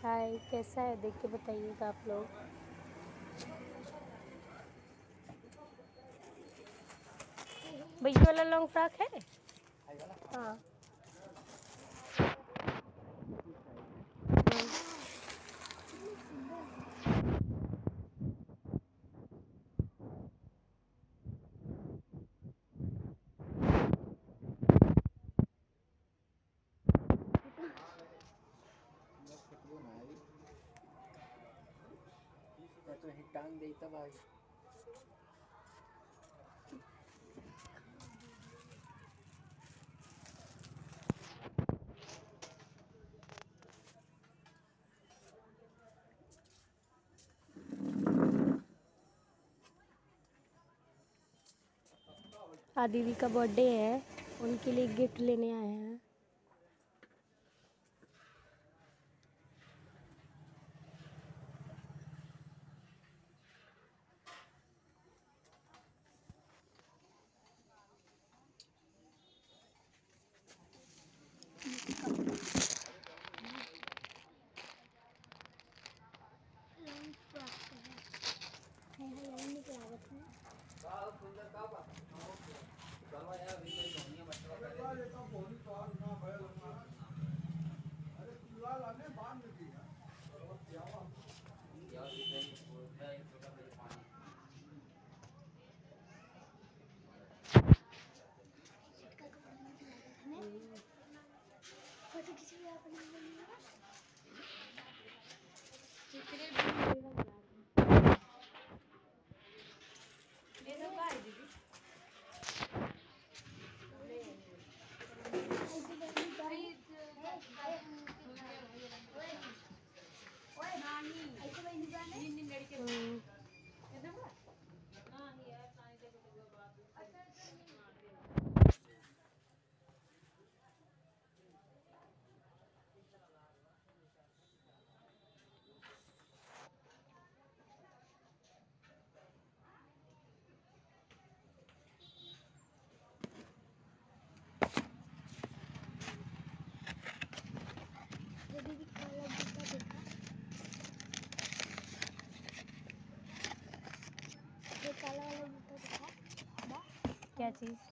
हाय, कैसा है देख के बताइएगा आप लोग। भैया वाला लॉन्ग फ्रॉक है। हाँ। टांग दे तब आई। दीदी का बर्थडे है, उनके लिए गिफ्ट लेने आए हैं। क्या चीज़?